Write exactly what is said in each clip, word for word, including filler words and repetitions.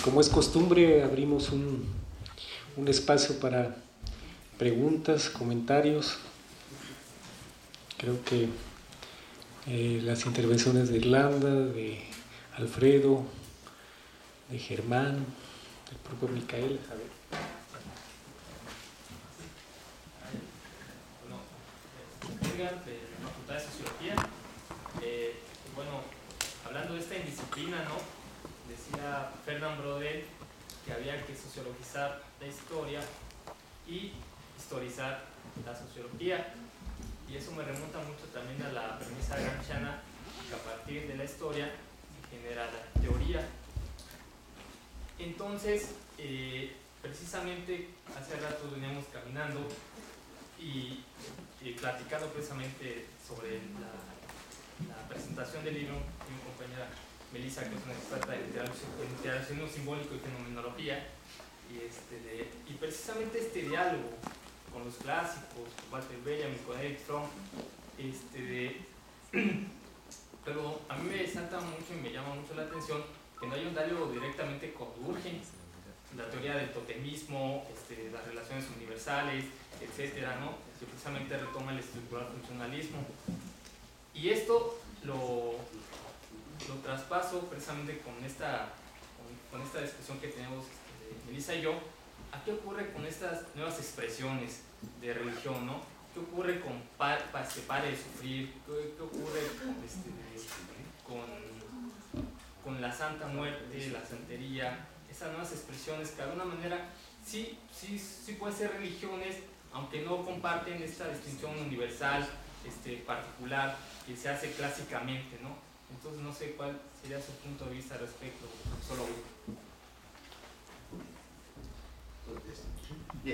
Como es costumbre, abrimos un, un espacio para preguntas, comentarios. Creo que eh, las intervenciones de Irlanda, de Alfredo, de Germán, del propio Micael. A ver. Bueno, de la Facultad de Sociología. Eh, bueno, hablando de esta indisciplina, ¿no? Decía Fernand Braudel que había que sociologizar la historia y historizar la sociología. Y eso me remonta mucho también a la premisa gramsciana, que a partir de la historia se genera la teoría. Entonces, eh, precisamente hace rato veníamos caminando y, y platicando precisamente sobre la, la presentación del libro de mi compañera Melissa, que es una experta en interaccionismo simbólico y fenomenología, y, este de, y precisamente este diálogo con los clásicos, con Walter Benjamin, con Eric Fromm, este de, pero a mí me salta mucho y me llama mucho la atención que no hay un diálogo directamente con Durkheim, la teoría del totemismo, este, las relaciones universales, etcétera, ¿no? Que precisamente retoma el estructural funcionalismo. Y esto lo, lo traspaso precisamente con esta, con, con esta discusión que tenemos este, Melissa y yo. ¿A qué ocurre con estas nuevas expresiones de religión, ¿no? ¿Qué ocurre con pa, pa, este, pare de sufrir? ¿Qué, qué ocurre con, este, con, con la santa muerte, la santería? Esas nuevas expresiones que de alguna manera sí, sí, sí pueden ser religiones, aunque no comparten esta distinción universal, este, particular, que se hace clásicamente, ¿no? Entonces no sé cuál sería su punto de vista al respecto, solo Bien.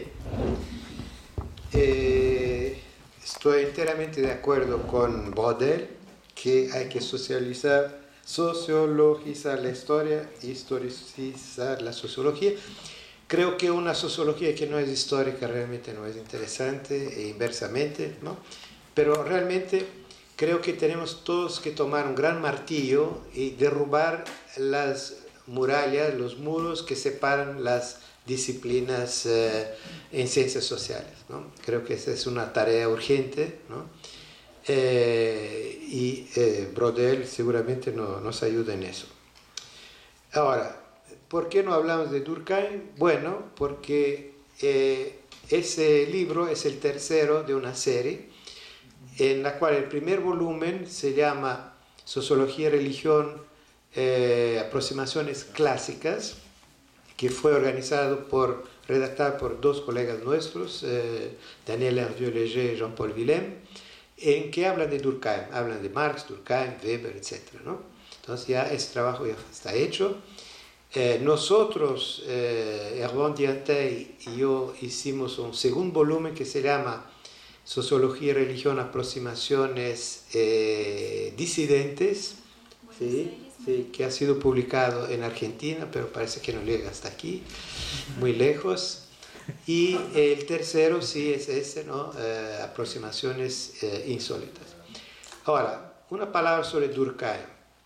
Eh, estoy enteramente de acuerdo con Braudel que hay que socializar, sociologizar la historia, historicizar la sociología. Creo que una sociología que no es histórica realmente no es interesante e inversamente, ¿no? Pero realmente creo que tenemos todos que tomar un gran martillo y derrubar las murallas, los muros que separan las disciplinas eh, en ciencias sociales, ¿no? Creo que esa es una tarea urgente, ¿no? Eh, y eh, Braudel seguramente no, nos ayuda en eso. Ahora, ¿por qué no hablamos de Durkheim? Bueno, porque eh, ese libro es el tercero de una serie en la cual el primer volumen se llama Sociología y Religión, eh, aproximaciones clásicas, que fue organizado por, redactado por dos colegas nuestros, eh, Daniel Hervieux-Léger y Jean-Paul Villem, en que hablan de Durkheim, hablan de Marx, Durkheim, Weber, etcétera, ¿no? Entonces ya ese trabajo ya está hecho. Eh, nosotros, eh, Hervé Diantey y yo, hicimos un segundo volumen que se llama Sociología y Religión, aproximaciones eh, disidentes, ¿sí? Sí, que ha sido publicado en Argentina, pero parece que no llega hasta aquí, muy lejos. Y el tercero sí es ese, ¿no? Eh, aproximaciones eh, insólitas. Ahora, una palabra sobre Durkheim.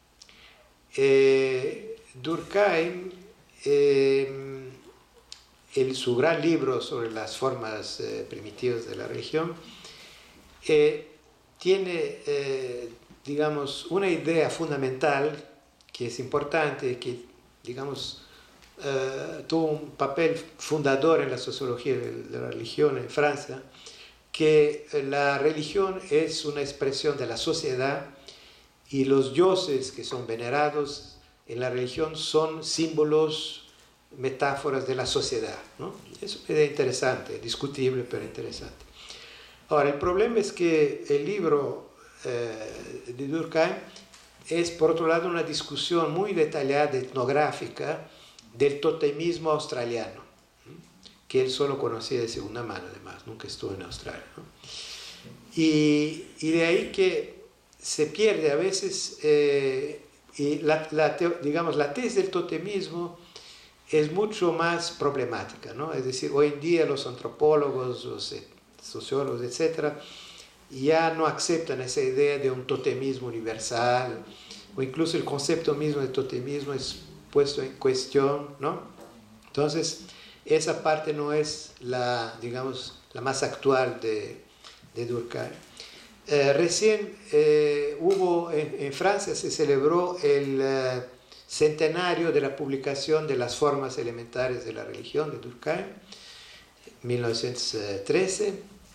Eh, Durkheim, eh, en su gran libro sobre las formas eh, primitivas de la religión, eh, tiene, eh, digamos, una idea fundamental que es importante, que, digamos, uh, tuvo un papel fundador en la sociología de la religión en Francia, que la religión es una expresión de la sociedad y los dioses que son venerados en la religión son símbolos, metáforas de la sociedad, ¿no? Es una idea interesante, discutible, pero interesante. Ahora, el problema es que el libro eh, de Durkheim es, por otro lado, una discusión muy detallada, etnográfica, del totemismo australiano, que él solo conocía de segunda mano, además, nunca estuvo en Australia, ¿no? Y, y de ahí que se pierde a veces, eh, y la, la, digamos, la tesis del totemismo es mucho más problemática, ¿no? Es decir, hoy en día los antropólogos, los sociólogos, etcétera, ya no aceptan esa idea de un totemismo universal, o incluso el concepto mismo de totemismo es puesto en cuestión, ¿no? Entonces, esa parte no es la, digamos, la más actual de, de Durkheim. Eh, recién eh, hubo, en, en Francia se celebró el eh, centenario de la publicación de las formas elementares de la religión de Durkheim, mil novecientos trece,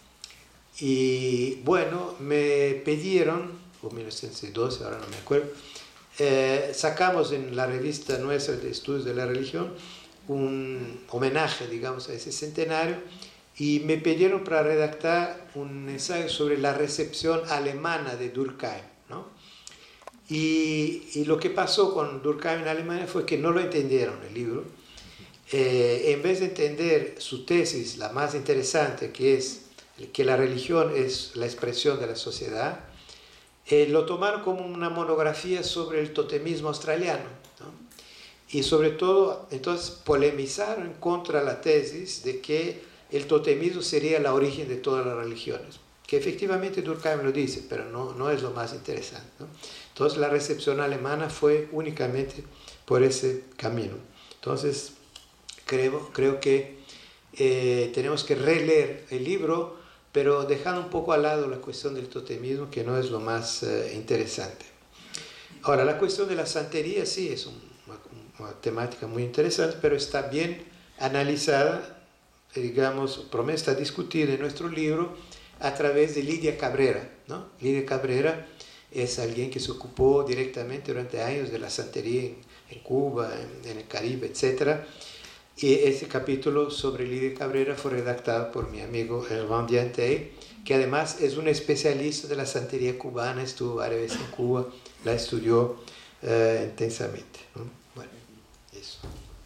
y bueno, me pidieron, o mil novecientos doce, ahora no me acuerdo, eh, sacamos en la revista nuestra de estudios de la religión un homenaje, digamos, a ese centenario, y me pidieron para redactar un ensayo sobre la recepción alemana de Durkheim, ¿no? Y, y lo que pasó con Durkheim en Alemania fue que no lo entendieron el libro. Eh, en vez de entender su tesis, la más interesante, que es que la religión es la expresión de la sociedad, eh, lo tomaron como una monografía sobre el totemismo australiano, ¿no? Y sobre todo, entonces polemizaron contra la tesis de que el totemismo sería la origen de todas las religiones, que efectivamente Durkheim lo dice, pero no, no es lo más interesante, ¿no? Entonces la recepción alemana fue únicamente por ese camino. Entonces creo, creo que eh, tenemos que releer el libro, pero dejando un poco al lado la cuestión del totemismo, que no es lo más eh, interesante. Ahora, la cuestión de la santería sí es un, una, una temática muy interesante, pero está bien analizada, digamos, promesa está discutida en nuestro libro a través de Lidia Cabrera, ¿no? Lidia Cabrera es alguien que se ocupó directamente durante años de la santería en, en Cuba, en, en el Caribe, etcétera. Y ese capítulo sobre Lidia Cabrera fue redactado por mi amigo Herman Diantey, que además es un especialista de la santería cubana, estuvo varias veces en Cuba, la estudió uh, intensamente, ¿no? Bueno, eso.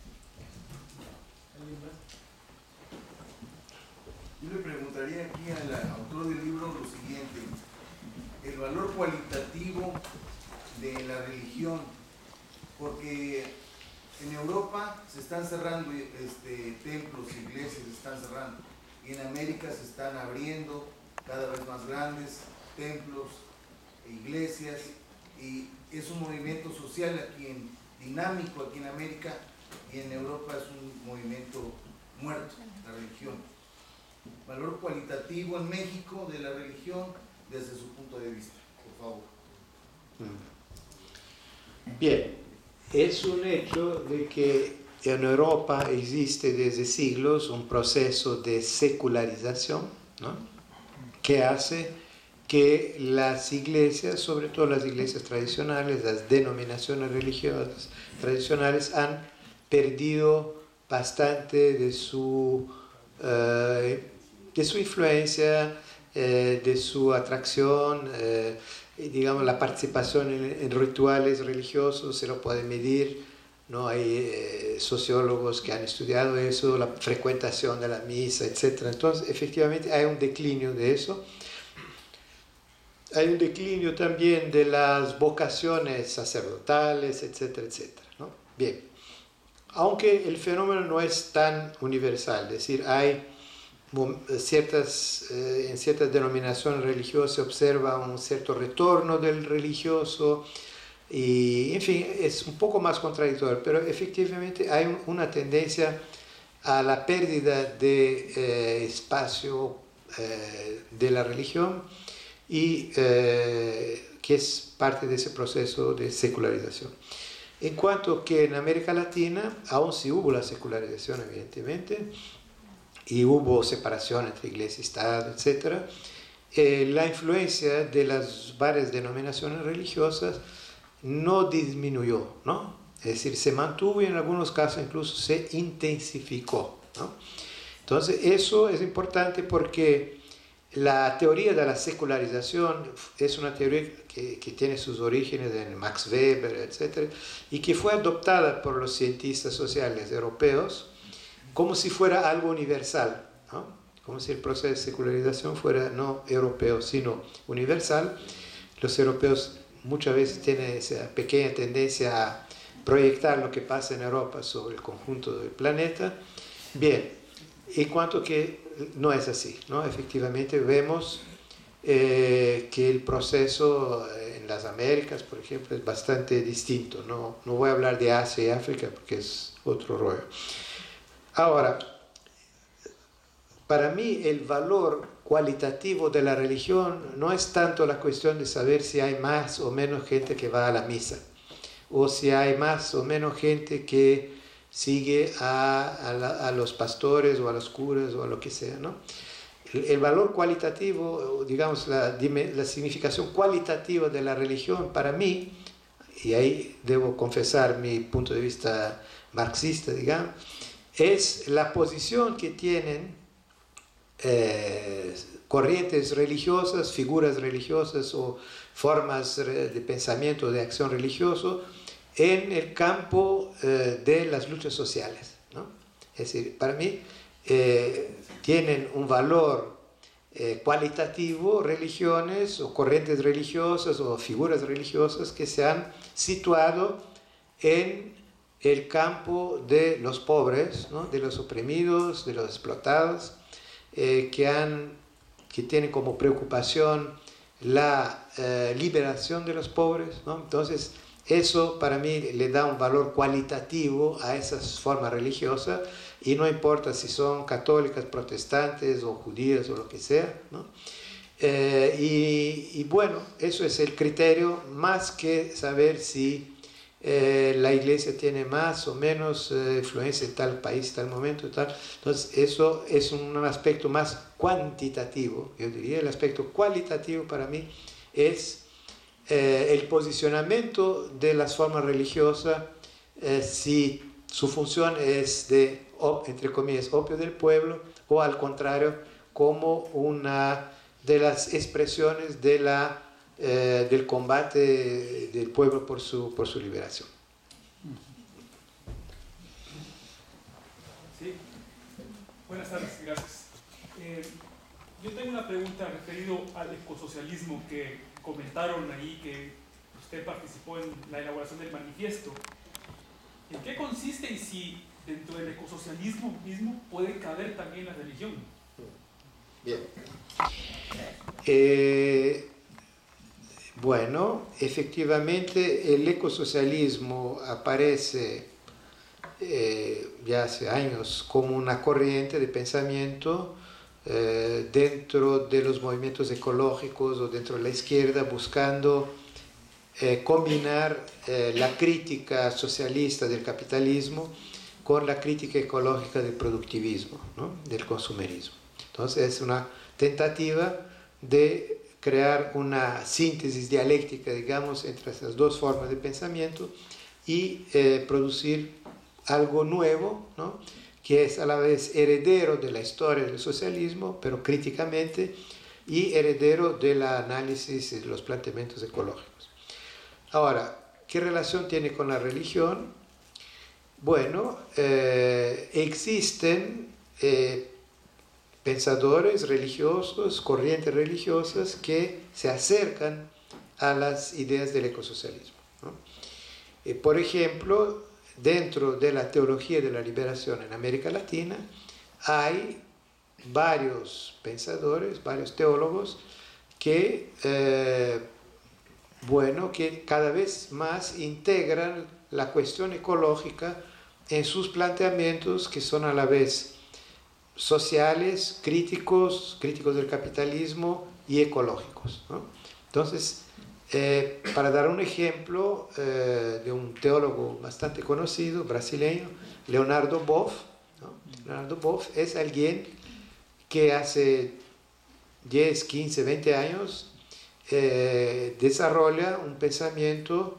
Yo le preguntaría aquí al autor del libro lo siguiente: el valor cualitativo de la religión, porque en Europa se están cerrando este, templos, iglesias se están cerrando, y en América se están abriendo cada vez más grandes templos e iglesias, y es un movimiento social aquí en, dinámico aquí en América, y en Europa es un movimiento muerto, la religión. Valor cualitativo en México de la religión desde su punto de vista, por favor. Bien, es un hecho de que en Europa existe desde siglos un proceso de secularización, ¿no? Que hace que las iglesias, sobre todo las iglesias tradicionales, las denominaciones religiosas tradicionales, han perdido bastante de su, uh, de su influencia, uh, de su atracción, uh, digamos, la participación en, en rituales religiosos se lo puede medir, ¿no? Hay eh, sociólogos que han estudiado eso, la frecuentación de la misa, etcétera. Entonces, efectivamente, hay un declinio de eso. Hay un declinio también de las vocaciones sacerdotales, etcétera, etcétera, ¿no? Bien, aunque el fenómeno no es tan universal, es decir, hay ciertas, eh, en ciertas denominaciones religiosas se observa un cierto retorno del religioso, y en fin, es un poco más contradictorio, pero efectivamente hay una tendencia a la pérdida de eh, espacio eh, de la religión, y eh, que es parte de ese proceso de secularización. En cuanto que en América Latina, aún sí hubo la secularización, evidentemente, y hubo separación entre iglesia y Estado, etcétera, eh, la influencia de las varias denominaciones religiosas no disminuyó, ¿no? Es decir, se mantuvo y en algunos casos incluso se intensificó, ¿no? Entonces, eso es importante porque la teoría de la secularización es una teoría que, que tiene sus orígenes en Max Weber, etcétera, y que fue adoptada por los cientistas sociales europeos como si fuera algo universal, ¿no? Como si el proceso de secularización fuera no europeo, sino universal. Los europeos muchas veces tienen esa pequeña tendencia a proyectar lo que pasa en Europa sobre el conjunto del planeta. Bien, en cuanto que no es así, ¿no? Efectivamente vemos eh, que el proceso en las Américas, por ejemplo, es bastante distinto. No, no voy a hablar de Asia y África porque es otro rollo. Ahora, para mí el valor cualitativo de la religión no es tanto la cuestión de saber si hay más o menos gente que va a la misa, o si hay más o menos gente que sigue a, a, la, a los pastores o a los curas o a lo que sea, ¿no? El, el valor cualitativo, digamos, la, la significación cualitativa de la religión para mí, y ahí debo confesar mi punto de vista marxista, digamos, es la posición que tienen Eh, corrientes religiosas, figuras religiosas o formas de pensamiento, de acción religioso en el campo eh, de las luchas sociales, ¿no? Es decir, para mí eh, tienen un valor eh, cualitativo religiones o corrientes religiosas o figuras religiosas que se han situado en el campo de los pobres, ¿no? De los oprimidos, de los explotados, Eh, que, han, que tienen como preocupación la eh, liberación de los pobres, ¿no? Entonces, eso para mí le da un valor cualitativo a esas formas religiosas, y no importa si son católicas, protestantes o judías o lo que sea, ¿no? Eh, y, y bueno, eso es el criterio, más que saber si Eh, la iglesia tiene más o menos eh, influencia en tal país, tal momento, tal. Entonces eso es un aspecto más cuantitativo. Yo diría el aspecto cualitativo para mí es eh, el posicionamiento de las formas religiosas, eh, si su función es de, entre comillas, opio del pueblo, o al contrario, como una de las expresiones de la Eh, del combate del pueblo por su, por su liberación. Sí. Buenas tardes, gracias. Eh, yo tengo una pregunta referida al ecosocialismo que comentaron ahí, que usted participó en la elaboración del manifiesto. ¿En qué consiste y si dentro del ecosocialismo mismo puede caber también la religión? Bien. Eh, Bueno, efectivamente el ecosocialismo aparece eh, ya hace años como una corriente de pensamiento eh, dentro de los movimientos ecológicos o dentro de la izquierda, buscando eh, combinar eh, la crítica socialista del capitalismo con la crítica ecológica del productivismo, ¿no? Del consumerismo. Entonces es una tentativa de crear una síntesis dialéctica, digamos, entre esas dos formas de pensamiento y eh, producir algo nuevo, ¿no? Que es a la vez heredero de la historia del socialismo, pero críticamente, y heredero del análisis y de los planteamientos ecológicos. Ahora, ¿qué relación tiene con la religión? Bueno, eh, existen eh, pensadores religiosos, corrientes religiosas que se acercan a las ideas del ecosocialismo, ¿no? Eh, por ejemplo, dentro de la teología de la liberación en América Latina hay varios pensadores, varios teólogos que, eh, bueno, que cada vez más integran la cuestión ecológica en sus planteamientos, que son a la vez sociales, críticos, críticos del capitalismo y ecológicos, ¿no? Entonces, eh, para dar un ejemplo eh, de un teólogo bastante conocido, brasileño, Leonardo Boff, ¿no? Leonardo Boff es alguien que hace diez, quince, veinte años eh, desarrolla un pensamiento,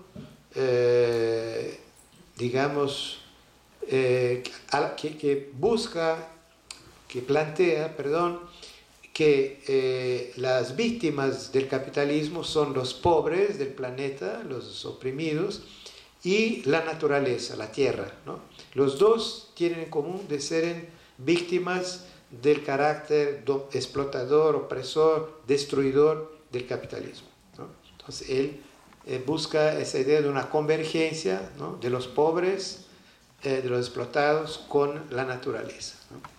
eh, digamos, eh, que, que busca que plantea, perdón, que eh, las víctimas del capitalismo son los pobres del planeta, los oprimidos, y la naturaleza, la tierra, ¿no? Los dos tienen en común de ser víctimas del carácter explotador, opresor, destruidor del capitalismo, ¿no? Entonces él eh, busca esa idea de una convergencia, ¿no? De los pobres, eh, de los explotados con la naturaleza, ¿no?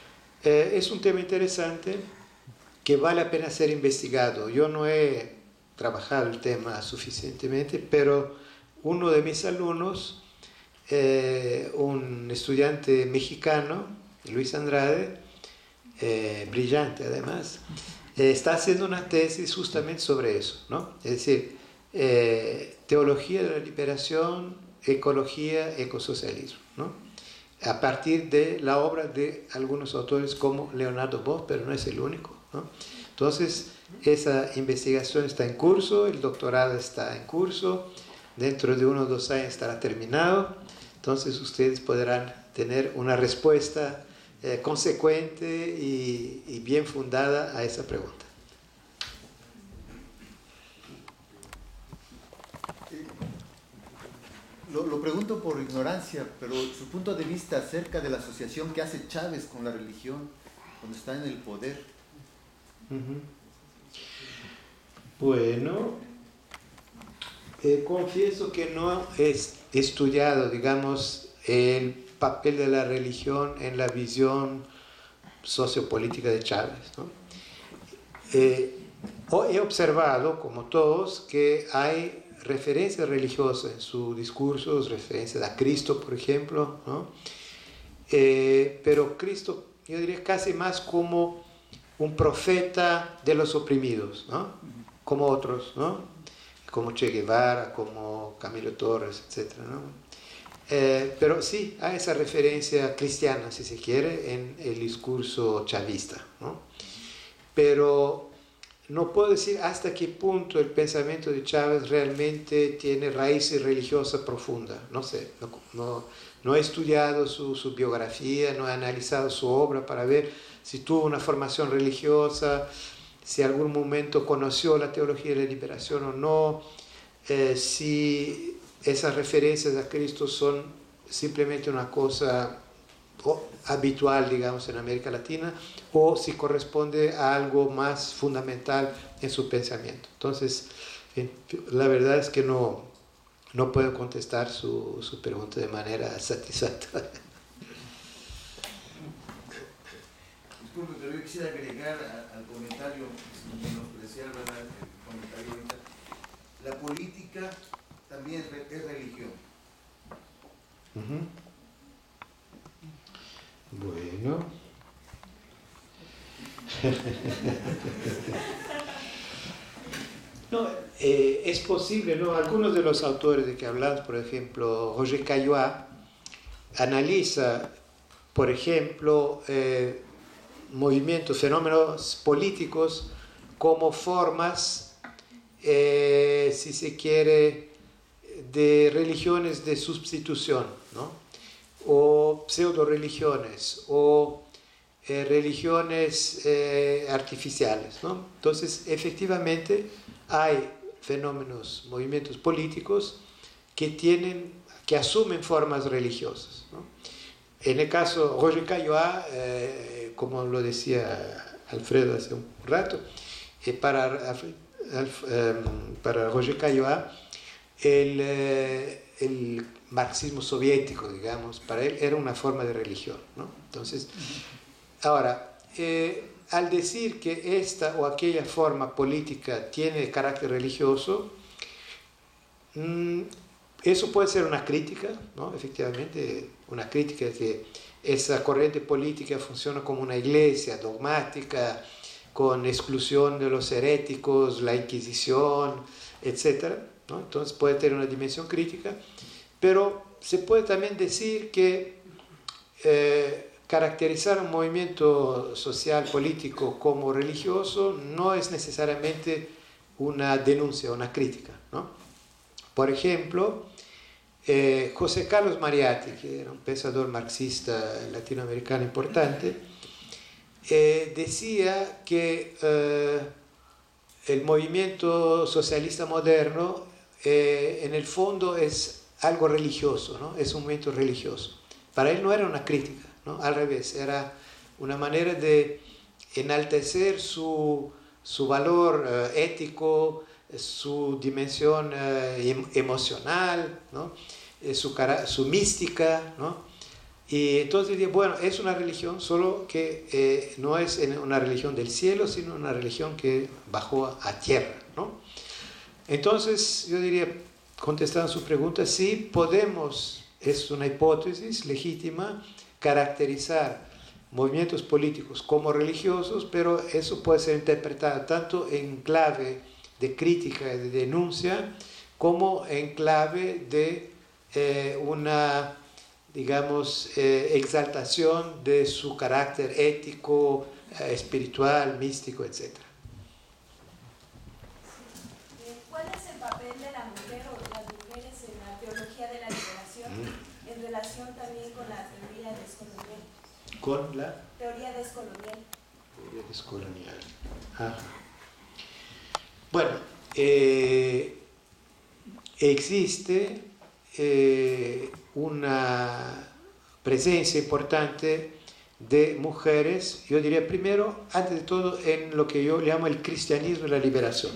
Eh, es un tema interesante que vale la pena ser investigado. Yo no he trabajado el tema suficientemente, pero uno de mis alumnos, eh, un estudiante mexicano, Luis Andrade, eh, brillante además, eh, está haciendo una tesis justamente sobre eso, ¿no? Es decir, eh, teología de la liberación, ecología, ecosocialismo, ¿no? A partir de la obra de algunos autores como Leonardo Bosch, pero no es el único, ¿no? Entonces, esa investigación está en curso, el doctorado está en curso, dentro de unos dos años estará terminado, entonces ustedes podrán tener una respuesta eh, consecuente y, y bien fundada a esa pregunta. Lo, lo pregunto por ignorancia, pero su punto de vista acerca de la asociación que hace Chávez con la religión cuando está en el poder. Uh-huh. Bueno, eh, confieso que no he estudiado, digamos, el papel de la religión en la visión sociopolítica de Chávez, ¿no? Eh, he observado, como todos, que hay referencias religiosas en sus discursos, referencias a Cristo, por ejemplo, ¿no? Eh, pero Cristo, yo diría casi más como un profeta de los oprimidos, ¿no? Como otros, ¿no? Como Che Guevara, como Camilo Torres, etcétera, ¿no? Eh, pero sí, hay esa referencia cristiana, si se quiere, en el discurso chavista, ¿no? Pero no puedo decir hasta qué punto el pensamiento de Chávez realmente tiene raíces religiosas profundas. No sé, no, no, no he estudiado su, su biografía, no he analizado su obra para ver si tuvo una formación religiosa, si en algún momento conoció la teología de la liberación o no, eh, si esas referencias a Cristo son simplemente una cosa habitual, digamos, en América Latina, o si corresponde a algo más fundamental en su pensamiento. Entonces, la verdad es que no, no puedo contestar su, su pregunta de manera satisfactoria. Disculpe, pero yo quisiera agregar a, al comentario, sin menospreciar, ¿verdad?, el comentario ahorita. La política también es, es religión. Uh-huh. Bueno. No, eh, es posible, ¿no? Algunos de los autores de que hablamos, por ejemplo, Roger Caillois, analiza, por ejemplo, eh, movimientos, fenómenos políticos como formas, eh, si se quiere, de religiones de sustitución, ¿no? O pseudo-religiones, o eh, religiones eh, artificiales, ¿no? Entonces, efectivamente, hay fenómenos, movimientos políticos que tienen, que asumen formas religiosas, ¿no? En el caso, Roger Caillois, eh, como lo decía Alfredo hace un rato, eh, para, eh, para Roger Caillois, el, eh, el marxismo soviético, digamos, para él era una forma de religión, ¿no? Entonces, ahora, eh, al decir que esta o aquella forma política tiene carácter religioso, mmm, eso puede ser una crítica, ¿no? Efectivamente, una crítica de que esa corriente política funciona como una iglesia dogmática, con exclusión de los heréticos, la Inquisición, etcétera, ¿no? Entonces puede tener una dimensión crítica, pero se puede también decir que eh, caracterizar un movimiento social político como religioso no es necesariamente una denuncia, una crítica, ¿no? Por ejemplo, eh, José Carlos Mariatti, que era un pensador marxista latinoamericano importante, eh, decía que eh, el movimiento socialista moderno eh, en el fondo es algo religioso, ¿no? Es un movimiento religioso. Para él no era una crítica, ¿no? Al revés, era una manera de enaltecer su, su valor uh, ético, su dimensión uh, emocional, ¿no? su, su mística, ¿no? Y entonces dice, bueno, es una religión, solo que eh, no es una religión del cielo, sino una religión que bajó a tierra, ¿no? Entonces, yo diría, contestando su pregunta, sí podemos, es una hipótesis legítima, caracterizar movimientos políticos como religiosos, pero eso puede ser interpretado tanto en clave de crítica y de denuncia, como en clave de eh, una, digamos, eh, exaltación de su carácter ético, eh, espiritual, místico, etcétera. ¿Cuál es el papel de la mujer o de las mujeres en la teología de la liberación mm. en relación también con la teoría descolonial? ¿Con la? Teoría descolonial. Teoría descolonial. Ajá. Bueno, eh, existe eh, una presencia importante de mujeres, yo diría primero, antes de todo, en lo que yo llamo el cristianismo y la liberación.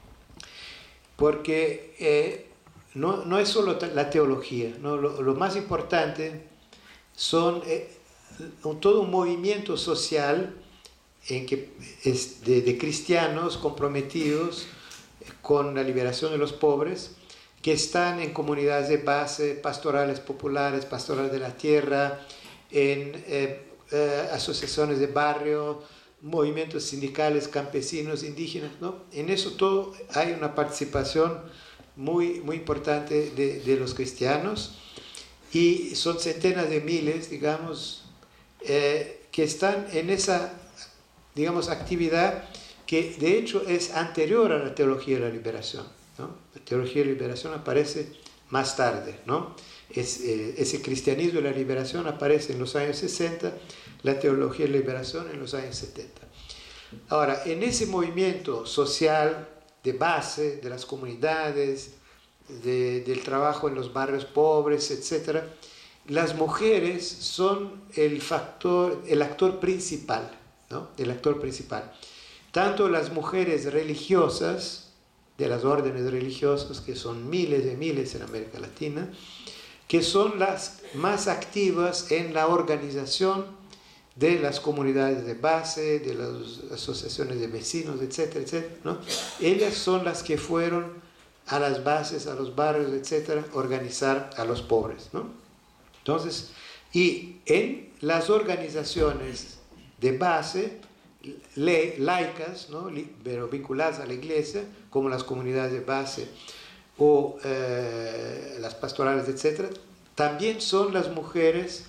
Porque eh, no, no es solo la teología, ¿no? lo, lo más importante son eh, todo un movimiento social en que es de, de cristianos comprometidos con la liberación de los pobres, que están en comunidades de base, pastorales populares, pastorales de la tierra, en eh, eh, asociaciones de barrio, movimientos sindicales, campesinos, indígenas, ¿no? En eso todo hay una participación muy, muy importante de, de los cristianos, y son centenas de miles, digamos, eh, que están en esa, digamos, actividad que de hecho es anterior a la teología de la liberación, ¿no? La teología de la liberación aparece más tarde, ¿no? Es, eh, ese cristianismo de la liberación aparece en los años sesenta, la teología de la liberación en los años setenta. Ahora, en ese movimiento social de base de las comunidades, de, del trabajo en los barrios pobres, etcétera, las mujeres son el factor, el actor principal, ¿no? El actor principal. Tanto las mujeres religiosas, de las órdenes religiosas, que son miles de miles en América Latina, que son las más activas en la organización de las comunidades de base, de las asociaciones de vecinos, etcétera, etcétera, ¿no? Ellas son las que fueron a las bases, a los barrios, etcétera, organizar a los pobres, ¿no? Entonces, y en las organizaciones de base, le, laicas, ¿no? Pero vinculadas a la iglesia, como las comunidades de base o eh, las pastorales, etcétera, también son las mujeres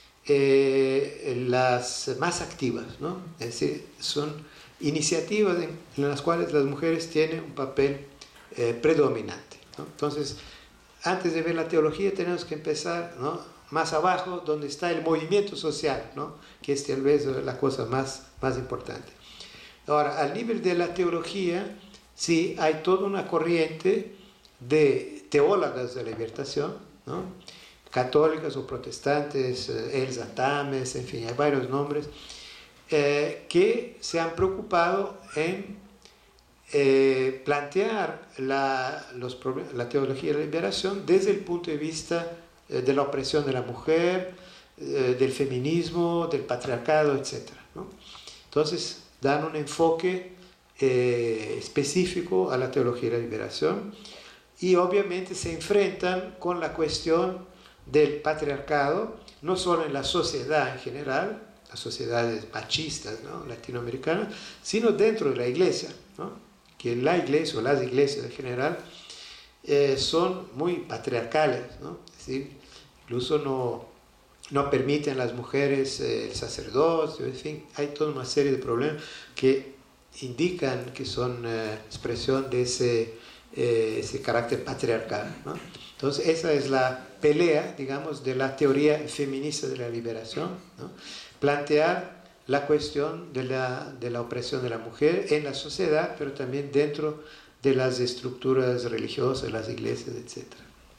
eh, las más activas, ¿no? Es decir, son iniciativas en, en las cuales las mujeres tienen un papel eh, predominante, ¿no? Entonces, antes de ver la teología tenemos que empezar, ¿no?, más abajo, donde está el movimiento social, ¿no?, que es tal vez la cosa más, más importante. Ahora, al nivel de la teología, sí, hay toda una corriente de teólogas de la liberación, ¿no?, católicas o protestantes, Elsa Tames, en fin, hay varios nombres, eh, que se han preocupado en eh, plantear la, los, la teología de la liberación desde el punto de vista eh, de la opresión de la mujer, eh, del feminismo, del patriarcado, etcétera, ¿no? Entonces, dan un enfoque eh, específico a la teología de la liberación, y obviamente se enfrentan con la cuestión del patriarcado, no solo en la sociedad en general, las sociedades machistas, ¿no?, latinoamericanas, sino dentro de la iglesia, ¿no?, que la iglesia o las iglesias en general eh, son muy patriarcales, ¿no? Es decir, incluso no, no permiten a las mujeres eh, el sacerdocio, en fin, hay toda una serie de problemas que indican que son eh, expresión de ese, eh, ese carácter patriarcal, ¿no? Entonces, esa es la pelea, digamos, de la teoría feminista de la liberación, ¿no? Plantear la cuestión de la, de la opresión de la mujer en la sociedad, pero también dentro de las estructuras religiosas, las iglesias, etcétera.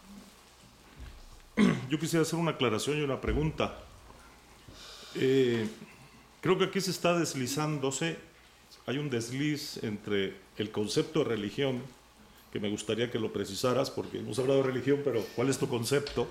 Yo quisiera hacer una aclaración y una pregunta. Eh, creo que aquí se está deslizándose, hay un desliz entre el concepto de religión, que me gustaría que lo precisaras, porque hemos hablado de religión, pero ¿cuál es tu concepto?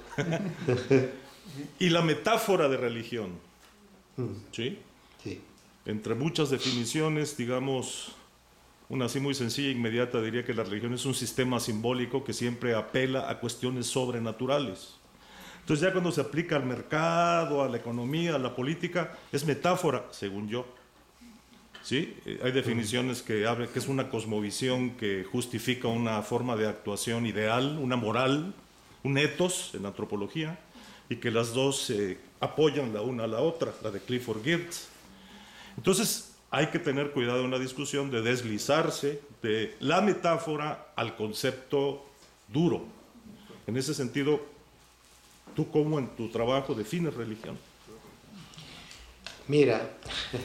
Y la metáfora de religión, ¿sí? Sí. Entre muchas definiciones, digamos, una así muy sencilla e inmediata, diría que la religión es un sistema simbólico que siempre apela a cuestiones sobrenaturales. Entonces ya cuando se aplica al mercado, a la economía, a la política, es metáfora, según yo. ¿Sí? Hay definiciones que hablan que es una cosmovisión que justifica una forma de actuación ideal, una moral, un ethos en antropología, y que las dos eh, apoyan la una a la otra, la de Clifford Geertz. Entonces hay que tener cuidado en la discusión de deslizarse de la metáfora al concepto duro. En ese sentido, ¿tú cómo en tu trabajo defines religión? Mira,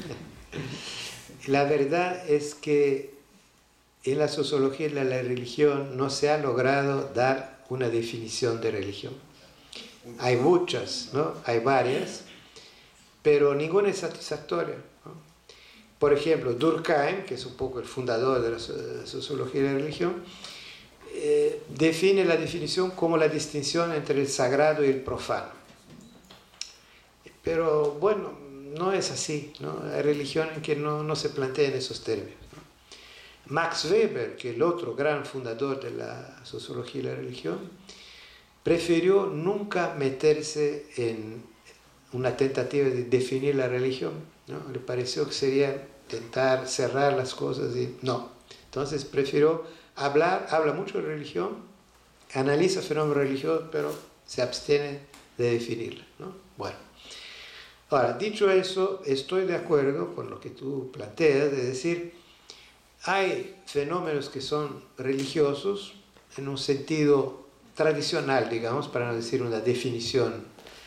la verdad es que en la sociología de la religión no se ha logrado dar una definición de religión. Hay muchas, ¿no? Hay varias, pero ninguna es satisfactoria, ¿no? Por ejemplo, Durkheim, que es un poco el fundador de la sociología de la religión, eh, define la definición como la distinción entre el sagrado y el profano. Pero bueno, no es así, ¿no? Hay religiones que no, no se plantean esos términos, ¿no? Max Weber, que es el otro gran fundador de la sociología de la religión, prefirió nunca meterse en una tentativa de definir la religión, ¿no? Le pareció que sería intentar cerrar las cosas y no. Entonces prefirió hablar, habla mucho de religión, analiza fenómenos religiosos, pero se abstiene de definirla, ¿no? Bueno, ahora, dicho eso, estoy de acuerdo con lo que tú planteas, de decir, hay fenómenos que son religiosos en un sentido tradicional, digamos, para no decir una definición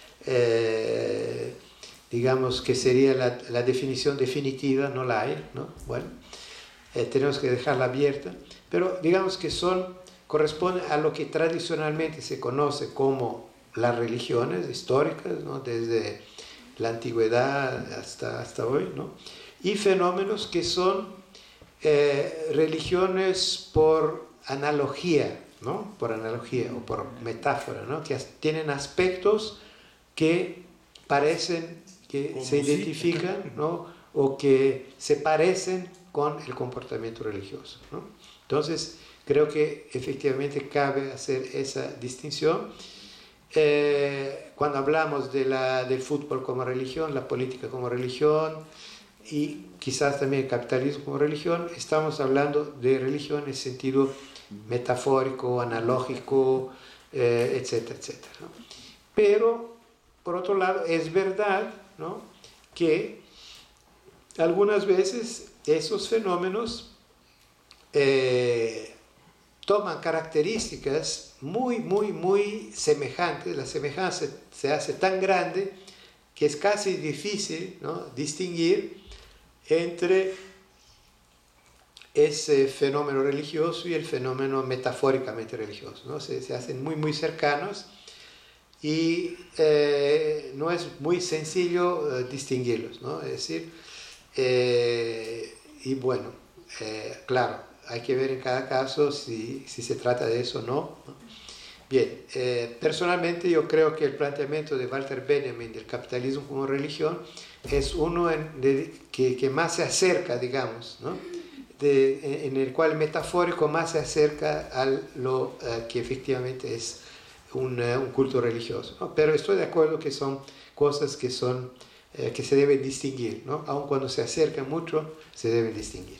eh, digamos que sería la, la definición definitiva, no la hay, ¿no? Bueno, eh, tenemos que dejarla abierta, pero digamos que son, corresponden a lo que tradicionalmente se conoce como las religiones históricas, ¿no? Desde la antigüedad hasta, hasta hoy, ¿no? Y fenómenos que son eh, religiones por analogía, ¿no? Por analogía o por metáfora, ¿no? Que tienen aspectos que parecen que se identifican, ¿no? O que se parecen con el comportamiento religioso, ¿no? Entonces, creo que efectivamente cabe hacer esa distinción. Eh, cuando hablamos de la, del fútbol como religión, la política como religión y quizás también el capitalismo como religión, estamos hablando de religión en sentido metafórico, analógico, eh, etcétera, etcétera, ¿no? Pero, por otro lado, es verdad, ¿no? Que algunas veces esos fenómenos eh, toman características muy, muy, muy semejantes. La semejanza se hace tan grande que es casi difícil, ¿no? Distinguir entre ese fenómeno religioso y el fenómeno metafóricamente religioso, ¿no? Se, se hacen muy, muy cercanos y eh, no es muy sencillo eh, distinguirlos, ¿no? Es decir, eh, y bueno, eh, claro, hay que ver en cada caso si, si se trata de eso o no, ¿no? Bien, eh, personalmente yo creo que el planteamiento de Walter Benjamin del capitalismo como religión es uno en, de, que, que más se acerca, digamos, ¿no? De, en el cual el metafórico más se acerca a lo uh, que efectivamente es un, uh, un culto religioso, ¿no? Pero estoy de acuerdo que son cosas que, son, uh, que se deben distinguir, ¿no? Aun cuando se acercan mucho, se deben distinguir.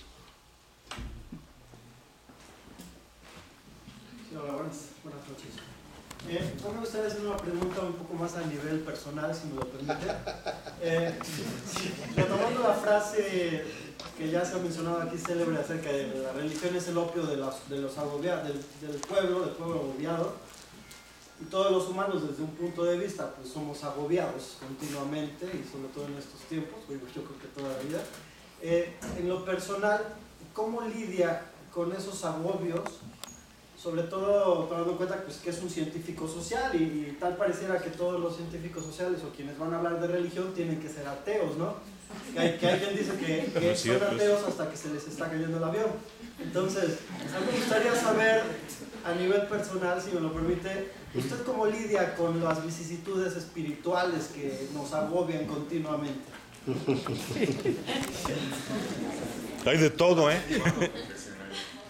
Sí, hola, buenas, buenas noches. Eh, me gustaría hacer una pregunta un poco más a nivel personal, si me lo permite. Eh, retomando la frase que ya se ha mencionado aquí, célebre, acerca de la religión es el opio de los, de los agobiados, del, del pueblo, del pueblo agobiado, y todos los humanos desde un punto de vista pues somos agobiados continuamente, y sobre todo en estos tiempos, yo creo que toda la vida. Eh, en lo personal, ¿cómo lidia con esos agobios? Sobre todo tomando en cuenta pues, que es un científico social y, y tal pareciera que todos los científicos sociales o quienes van a hablar de religión tienen que ser ateos, ¿no? Que hay, que hay quien dice que, que son ateos hasta que se les está cayendo el avión. Entonces, a mí me gustaría saber a nivel personal, si me lo permite, ¿usted cómo lidia con las vicisitudes espirituales que nos agobian continuamente? Hay de todo, ¿eh?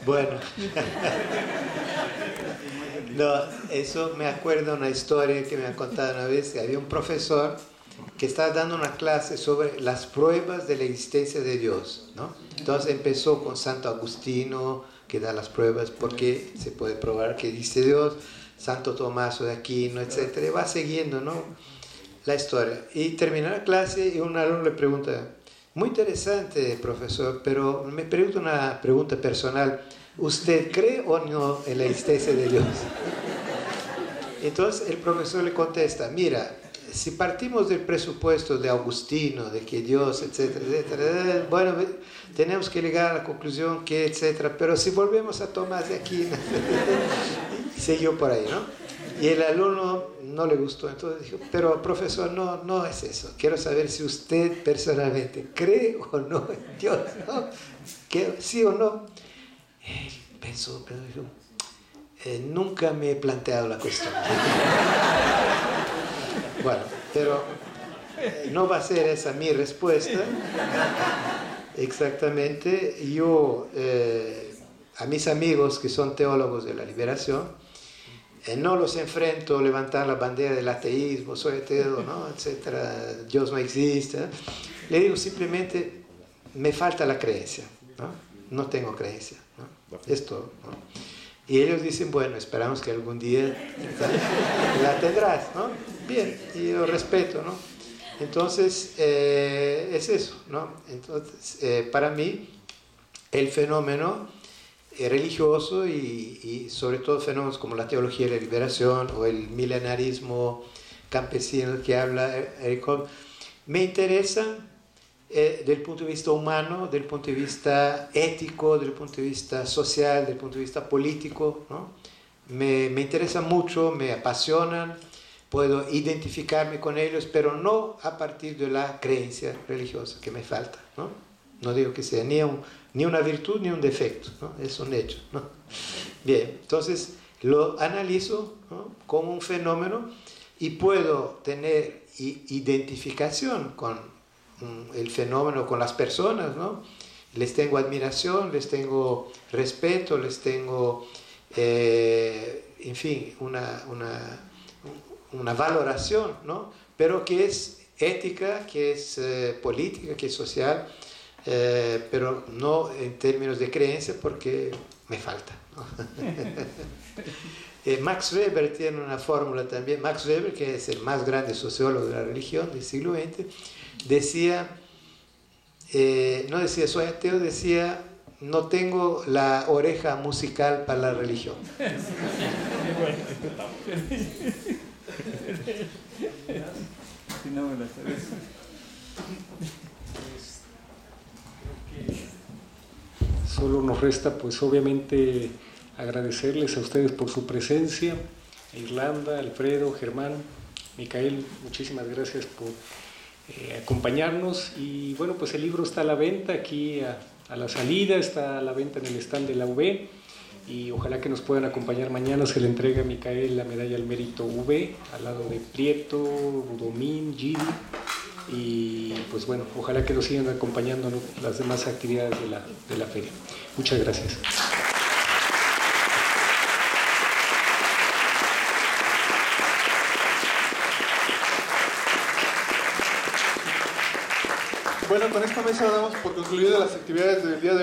Bueno. No, eso me acuerdo una historia que me ha contado una vez, que había un profesor que estaba dando una clase sobre las pruebas de la existencia de Dios, ¿no? Entonces empezó con Santo Agustino, que da las pruebas porque se puede probar que existe Dios, Santo Tomaso de Aquino, etcétera, y va siguiendo, ¿no?, la historia. Y termina la clase y un alumno le pregunta: muy interesante, profesor, pero me pregunto una pregunta personal. ¿Usted cree o no en la existencia de Dios? Entonces el profesor le contesta: mira, si partimos del presupuesto de Agustino, de que Dios, etcétera, etcétera, bueno, tenemos que llegar a la conclusión que, etcétera, pero si volvemos a Tomás de Aquino, y siguió por ahí, ¿no? Y el alumno no le gustó, entonces dijo: pero profesor, no, no es eso, quiero saber si usted personalmente cree o no en Dios, ¿no? ¿Qué, sí o no? Él pensó, pero dijo: eh, nunca me he planteado la cuestión. Bueno, pero eh, no va a ser esa mi respuesta. Exactamente. Yo, eh, a mis amigos que son teólogos de la liberación, eh, no los enfrento a levantar la bandera del ateísmo, soy ateo, ¿no?, etcétera, Dios no existe. Le digo simplemente: me falta la creencia, ¿no? No tengo creencia, ¿no? Esto, ¿no? Y ellos dicen: bueno, esperamos que algún día la tendrás, ¿no? Bien, y yo respeto, ¿no? Entonces, eh, es eso, ¿no? Entonces, eh, para mí, el fenómeno eh, religioso y, y sobre todo fenómenos como la teología de la liberación o el milenarismo campesino que habla Eric Hobsbawm, me interesan eh, del punto de vista humano, del punto de vista ético, del punto de vista social, del punto de vista político, ¿no? Me, me interesan mucho, me apasionan, puedo identificarme con ellos, pero no a partir de la creencia religiosa, que me falta, ¿no? No digo que sea ni, un, ni una virtud ni un defecto, ¿no? Es un hecho, ¿no? Bien, entonces lo analizo, ¿no?, como un fenómeno y puedo tener identificación con el fenómeno, con las personas, ¿no? Les tengo admiración, les tengo respeto, les tengo, eh, en fin, una, una, una valoración, ¿no?, pero que es ética, que es eh, política, que es social, eh, pero no en términos de creencia, porque me falta, ¿no? eh, Max Weber tiene una fórmula también. Max Weber, que es el más grande sociólogo de la religión del siglo veinte, decía, eh, no decía soy ateo, decía no tengo la oreja musical para la religión. Solo nos resta, pues obviamente, agradecerles a ustedes por su presencia, a Irlanda, Alfredo, Germán, Micael, muchísimas gracias por eh, acompañarnos. Y bueno, pues el libro está a la venta aquí a, a la salida, está a la venta en el stand de la U B, y ojalá que nos puedan acompañar mañana. Se le entrega a Micael la medalla al mérito U B, al lado de Prieto, Budomín, Gidi, y pues bueno, ojalá que nos sigan acompañando en las demás actividades de la, de la feria. Muchas gracias. Bueno, con esta mesa damos por concluidas las actividades del día de hoy.